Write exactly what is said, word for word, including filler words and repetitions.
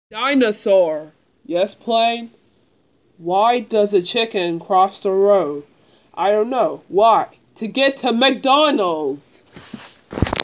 Dinosaur. Yes, Plane? Why does a chicken cross the road? I don't know. Why? To get to McDonald's.